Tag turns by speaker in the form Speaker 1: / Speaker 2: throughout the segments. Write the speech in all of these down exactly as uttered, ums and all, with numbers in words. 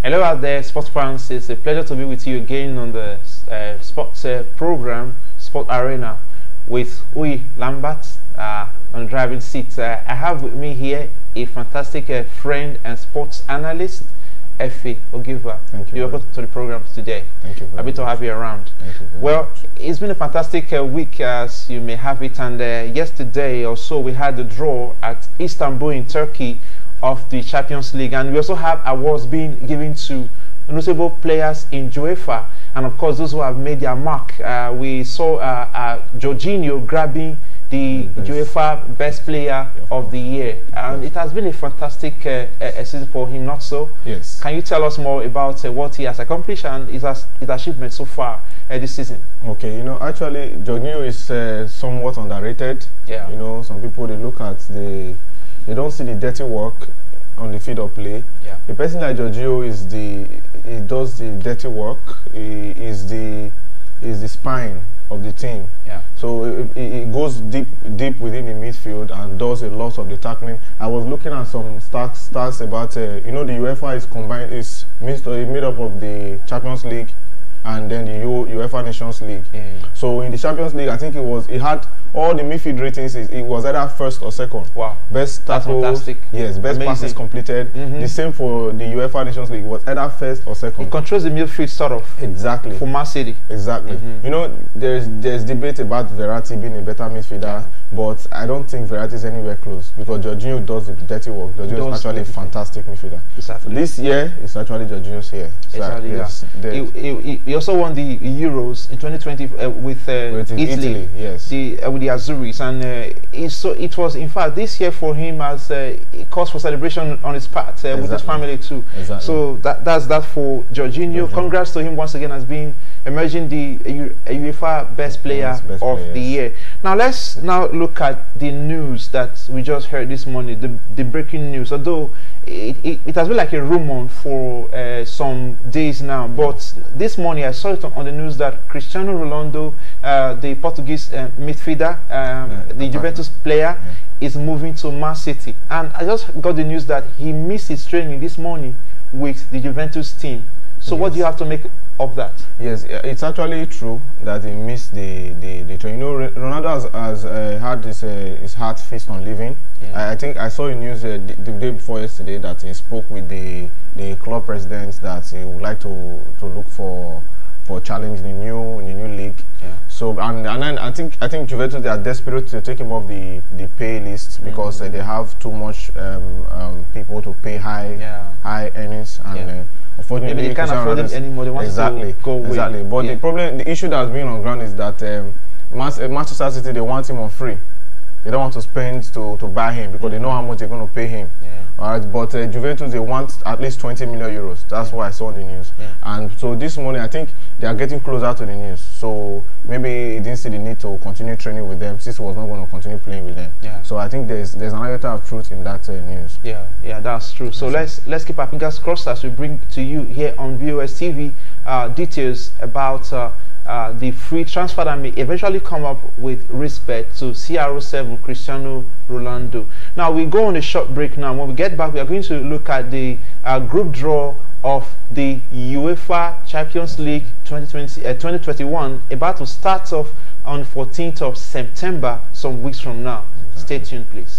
Speaker 1: Hello out there, sports fans. It's a pleasure to be with you again on the uh, sports uh, program, Sport Arena, with Uyi Lambert uh, on the driving seat. Uh, I have with me here a fantastic uh, friend and sports analyst, Effie Ogiva.
Speaker 2: Thank you.
Speaker 1: You're welcome to the program today.
Speaker 2: Thank you.
Speaker 1: Happy to have you around.
Speaker 2: Thank you.
Speaker 1: Well,
Speaker 2: much.
Speaker 1: It's been a fantastic uh, week, as you may have it, and uh, yesterday or so we had the draw at Istanbul in Turkey of the Champions League, and we also have awards being given to notable players in UEFA, and of course those who have made their mark. Uh, we saw uh, uh, Jorginho grabbing the best. UEFA Best Player yeah. of the Year, and yes. it has been a fantastic uh, uh, season for him, not so?
Speaker 2: Yes.
Speaker 1: Can you tell us more about uh, what he has accomplished and his, his achievements so far uh, this season?
Speaker 2: Okay, you know, actually Jorginho is uh, somewhat underrated.
Speaker 1: Yeah.
Speaker 2: You know, some people, they look at the, they don't see the dirty work on the field of play.
Speaker 1: Yeah.
Speaker 2: A person like Jorginho is the, he does the dirty work. He is the, is the spine of the team.
Speaker 1: Yeah.
Speaker 2: So it, it, it goes deep, deep within the midfield and does a lot of the tackling. I was looking at some stats, stats about, uh, you know, the UEFA is combined, is made up of the Champions League and then the UEFA Nations League.
Speaker 1: Yeah.
Speaker 2: So in the Champions League, I think it was, it had all the midfield ratings. It, it was either first or second.
Speaker 1: Wow.
Speaker 2: Best tackles.
Speaker 1: That's fantastic.
Speaker 2: Yes. Best
Speaker 1: Amazing.
Speaker 2: passes completed. Mm-hmm. The same for the UEFA Nations League. It was either first or second.
Speaker 1: It controls the midfield sort of.
Speaker 2: Exactly.
Speaker 1: For Man City.
Speaker 2: Exactly. Mm-hmm. You know, there's there's debate about Verratti being a better midfielder, yeah. but I don't think Verratti is anywhere close because Jorginho does the dirty work. Jorginho is actually a fantastic midfielder. Exactly. This year it's actually Jorginho's year. So
Speaker 1: exactly. Yes. Yeah. He, he, he also won the Euros in twenty twenty uh, with, uh, with Italy.
Speaker 2: Italy. Yes.
Speaker 1: The uh, with the Azuris, and uh, it, so it was in fact this year for him as uh, a cause for celebration on his part uh, exactly. with his family too.
Speaker 2: Exactly.
Speaker 1: So that that's that for Jorginho. Jorginho. Congrats to him once again as being emerging the uh, UEFA Best Player
Speaker 2: best
Speaker 1: of
Speaker 2: player,
Speaker 1: the
Speaker 2: yes.
Speaker 1: Year. Now let's now look at the news that we just heard this morning. The the breaking news, although it it, it has been like a rumor for uh, some days now, but this morning I saw it on, on the news that Cristiano Ronaldo, uh, the Portuguese uh, midfielder, um, yeah, the Juventus player, yeah. is moving to Man City, and I just got the news that he missed his training this morning with the Juventus team. So yes. what do you have to make of that?
Speaker 2: Yes, it's actually true that he missed the the, the training. You know, Ronaldo has, has uh, had his uh, his heart fixed on leaving. Yeah. I, I think I saw in news uh, the, the day before yesterday that he spoke with the the club presidents that he would like to to look for for challenge in the new in the new league. Yeah. So and and then I think I think Juventus, they are desperate to take him off the the pay list because mm-hmm. uh, they have too much um, um, people to pay high yeah. high earnings, and yeah. uh, unfortunately
Speaker 1: maybe they can't afford it anymore. They want
Speaker 2: exactly
Speaker 1: to go away.
Speaker 2: Exactly. But yeah. the problem, the issue that's been on ground is that um, Manchester City, they want him on free. They don't want to spend to to buy him because mm-hmm. they know how much they're going to pay him. Yeah. All right, but uh, Juventus, they want at least twenty million euros. That's yeah. what I saw in the news. Yeah. And so this morning, I think they are getting closer to the news. So maybe he didn't see the need to continue training with them since he was not going to continue playing with them. Yeah. So I think there's there's another type of truth in that uh, news. Yeah,
Speaker 1: yeah, that's true. So let's let's keep our fingers crossed as we bring to you here on V O S T V uh, details about uh, uh, the free transfer that may eventually come up with respect to C R seven Cristiano Ronaldo. Now we go on a short break now. When we get back, we are going to look at the uh, group draw of the UEFA Champions League twenty twenty, uh, twenty twenty-one, about to start off on fourteenth of September, some weeks from now. Stay tuned, please.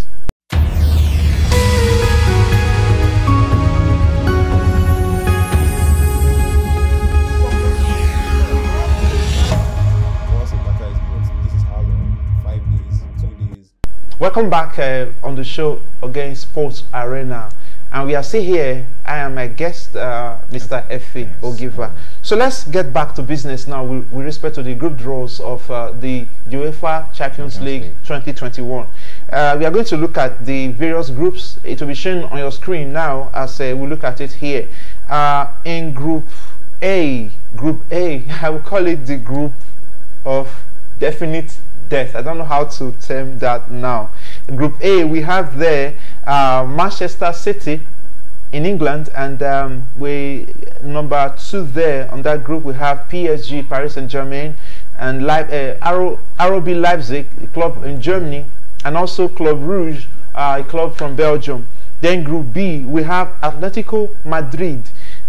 Speaker 1: Welcome back uh, on the show again, Sports Arena, and we are still here. I am a guest, uh, Mister Effie yes. Ogiva. So let's get back to business now with, with respect to the group draws of uh, the UEFA Champions, Champions League, League twenty twenty-one. Uh, we are going to look at the various groups. It will be shown on your screen now as uh, we look at it here. Uh, in Group A, Group A, I will call it the group of definite death. I don't know how to term that now. Group A, we have there uh, Manchester City in England, and um, we number two there on that group we have P S G, Paris Saint-Germain, and Leip uh, Arrow, R O B Leipzig, a club in Germany, and also Club Rouge, uh, a club from Belgium. Then Group B, we have Atletico Madrid,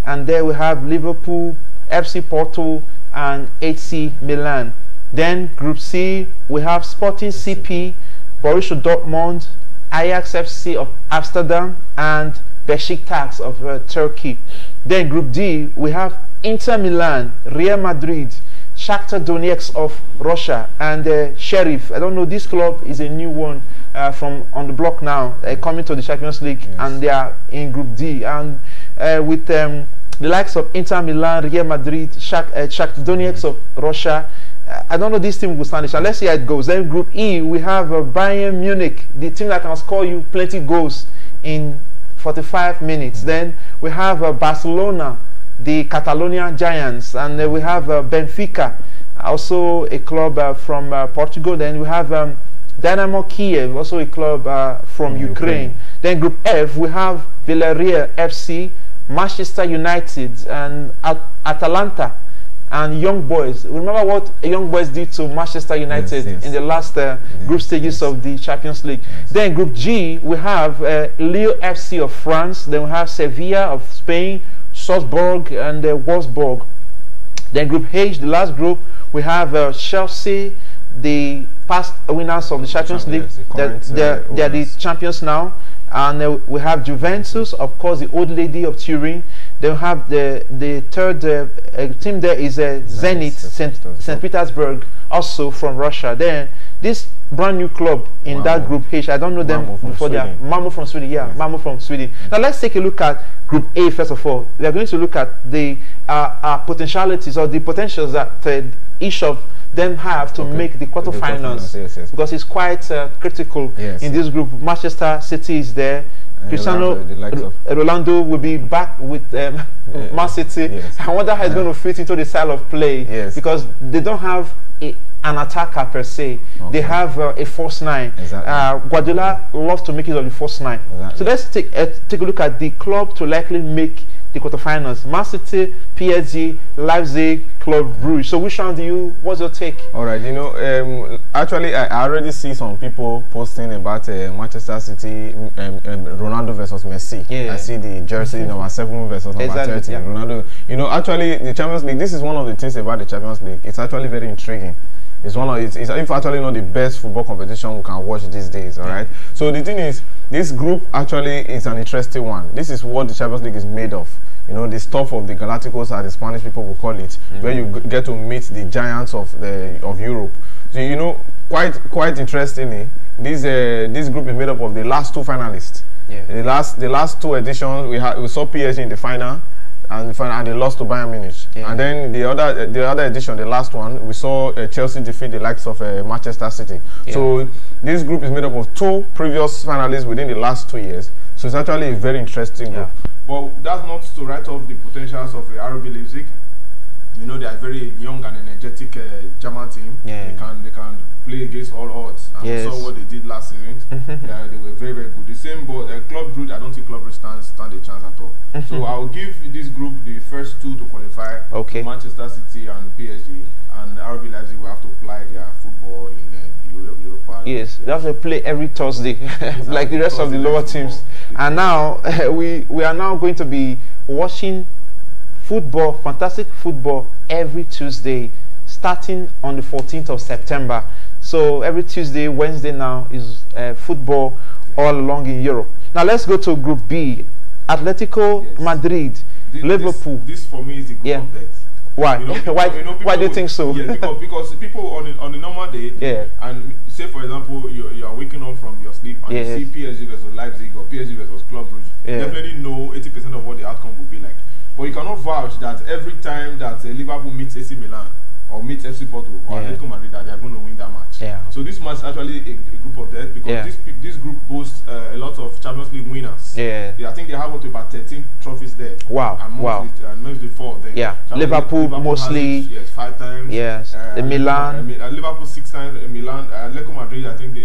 Speaker 1: and there we have Liverpool, F C Porto, and A C Milan. Then Group C, we have Sporting C P, Borussia Dortmund, Ajax F C of Amsterdam, and Besiktas of uh, Turkey. Then Group D, we have Inter Milan, Real Madrid, Shakhtar Donetsk of Russia, and uh, Sheriff. I don't know, this club is a new one uh, from on the block now, uh, coming to the Champions League, yes. And they are in Group D. And uh, with um, the likes of Inter Milan, Real Madrid, Shak uh, Shakhtar Donetsk of Russia, uh, I don't know this team will stand it. Let's see how it goes. Then Group E, we have uh, Bayern Munich, the team that can score you plenty goals in forty-five minutes. Mm-hmm. Then we have uh, Barcelona, the Catalonian Giants, and uh, we have uh, Benfica, also a club uh, from uh, Portugal. Then we have um, Dynamo Kiev, also a club uh, from Ukraine. Ukraine. Then Group F, we have Villarreal F C, Manchester United, and At Atalanta, and Young Boys. Remember what Young Boys did to Manchester United, yes, yes. in the last uh, yes, group stages yes. of the Champions League. Yes. Then Group G, we have uh, Lille F C of France. Then we have Sevilla of Spain, Salzburg, and uh, Wolfsburg. Then Group H, the last group, we have uh, Chelsea, the past winners of the Champions League. Yes, the current, they're, they're, uh, they're the champions now. And uh, we have Juventus, of course, the old lady of Turin. Then we have the the third uh, uh, team there is uh, Zenit, Saint Petersburg, also from Russia. Then this brand new club in Malmo. That Group H, I don't know them Malmo before. They are Malmo from Sweden, yeah, yes. Malmo from Sweden. Yes. Now let's take a look at Group A first of all. We are going to look at the uh, uh, potentialities or the potentials that uh, each of them have to okay. make the quarterfinals, yes, yes. because it's quite uh, critical yes. in this group. Manchester City is there. And Cristiano the Ronaldo will be back with um, yeah. Man City. Yes. I wonder how it's yeah. going to fit into the style of play, yes. because they don't have a, an attacker per se. Okay. They have uh, a false nine. Exactly. Uh, Guardiola loves to make it on the false nine. Exactly. So let's take uh, take a look at the club to likely make the quarterfinals: Man City, P S G, Leipzig, Club Brugge. So which one do you? What's your take?
Speaker 2: All right, you know, um, actually, I, I already see some people posting about uh, Manchester City, um, um, Ronaldo versus Messi. Yeah. I see the jersey number seven versus number exactly, thirty. Yeah. Ronaldo. You know, actually, the Champions League. This is one of the things about the Champions League. It's actually very intriguing. It's one of it's, it's if actually not the best football competition we can watch these days. All right. So the thing is, this group actually is an interesting one. This is what the Champions League is made of. You know, the stuff of the Galacticos, as the Spanish people will call it, mm-hmm. where you get to meet the giants of the of Europe. So you know, quite quite interestingly, this uh, this group is made up of the last two finalists. Yeah. The last the last two editions, we had we saw P S G in the final. And, and they lost to Bayern Munich. Yeah. And then the other the other edition, the last one, we saw uh, Chelsea defeat the likes of uh, Manchester City. Yeah. So this group is made up of two previous finalists within the last two years. So it's actually a very interesting group. Yeah. But that's not to write off the potentials of uh, R B Leipzig. You know, they are very young and energetic uh, German team. Yeah. They can they can play against all odds. And yes. we saw what they did last season. Yeah, they were very very good. The same, but uh, Club Brugge, I don't think Club Brugge stands stand a chance at all. So I'll give this group the first two to qualify. Okay. Manchester City and P S G, and R B Leipzig will have to play their football in uh, the Euro Europa.
Speaker 1: Yes, yeah. They have to play every Thursday, exactly. like the rest Thursday of the lower teams. Football. And now uh, we we are now going to be watching football, fantastic football, every Tuesday, starting on the fourteenth of September. So every Tuesday, Wednesday now is uh, football yeah. all along in Europe. Now let's go to Group B. Atletico yes. Madrid, this, Liverpool.
Speaker 2: This, this for me is the group
Speaker 1: yeah.
Speaker 2: of death.
Speaker 1: Why? You know, why? You know, why do you think so?
Speaker 2: Yeah, because, because people on a, on a normal day, yeah. and say for example, you you are waking up from your sleep and yes. you see P S G versus Leipzig or P S G versus Club Brugge, yeah. you definitely know eighty percent of what the outcome will be like. But you cannot vouch that every time that uh, Liverpool meets A C Milan or meets F C Porto or yeah. Atletico Madrid, that they are going to win that match. Yeah. So this match is actually a, a group of death, because yeah. this this group boasts uh, a lot of Champions League winners. Yeah. They, I think they have up to about thirteen trophies there. Wow. And
Speaker 1: wow.
Speaker 2: The, and most the four of them.
Speaker 1: Yeah. Liverpool, Liverpool mostly.
Speaker 2: It, yes, five times.
Speaker 1: Yes. Uh, the Milan.
Speaker 2: Uh, Liverpool six times. Uh, Milan. Uh, Atletico Madrid, I think they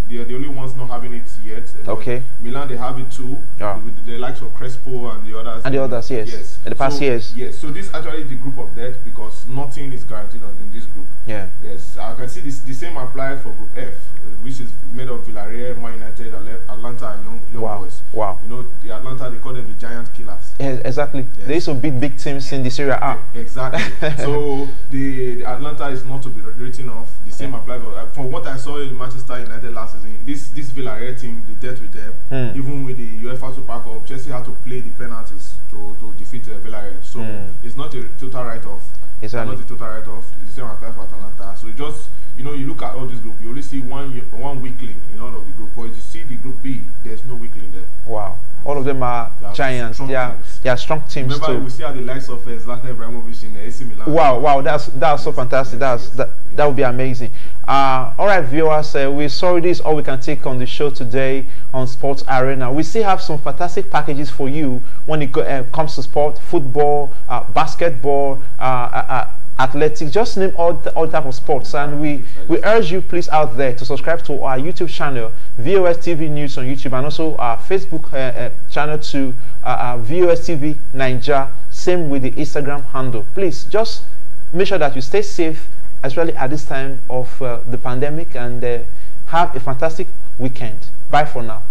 Speaker 2: they are the only ones not having it yet.
Speaker 1: Okay.
Speaker 2: Milan, they have it too.
Speaker 1: Yeah.
Speaker 2: With the likes of Crespo and the others.
Speaker 1: And the others, yes. Yes. In the past
Speaker 2: so,
Speaker 1: years.
Speaker 2: Yes. So this actually is the group of death because nothing is guaranteed on, in this group.
Speaker 1: Yeah.
Speaker 2: Yes. I can see this. The same applies for Group F, uh, which is made of Villarreal, Man United, Atlanta, and Young, young
Speaker 1: wow.
Speaker 2: Boys.
Speaker 1: Wow.
Speaker 2: You know, the Atlanta, they call them the giant killers.
Speaker 1: Yeah, exactly. Yes. They used to beat big teams in the Serie A.
Speaker 2: Exactly. So the, the Atlanta is not to be written off. The same yeah. applies for, uh, from what I saw in Manchester United last season. This this Villarreal team, they dealt with them. Mm. Even with the UEFA Super Cup, Chelsea had to play the penalties to to defeat uh, Villarreal. So mm. it's not a total write-off.
Speaker 1: Exactly.
Speaker 2: Not a total write-off. The same applies for Atlanta. So just you know, you look at all this group, you only see one one weakling in all of the group. But if you see the group B, there's no weakling there.
Speaker 1: Wow. All of them are they giants. They are, they are strong teams.
Speaker 2: Remember,
Speaker 1: too.
Speaker 2: we see how the likes of uh, Zlatan Ibrahimovic in the A C Milan.
Speaker 1: Wow, wow, that's that's so fantastic. That's yes, that yes. that would be amazing. Uh, all right, viewers, uh, we sorry this is all we can take on the show today on Sports Arena. We still have some fantastic packages for you when it go, uh, comes to sport, football, uh, basketball, uh, uh, uh, athletics, just name all the, all type of sports. And we we urge you please out there to subscribe to our YouTube channel, V O S T V News on YouTube, and also our Facebook uh, uh, channel to uh, uh, V O S T V Nigeria. Same with the Instagram handle. Please just make sure that you stay safe, especially at this time of uh, the pandemic, and uh, have a fantastic weekend. Bye for now.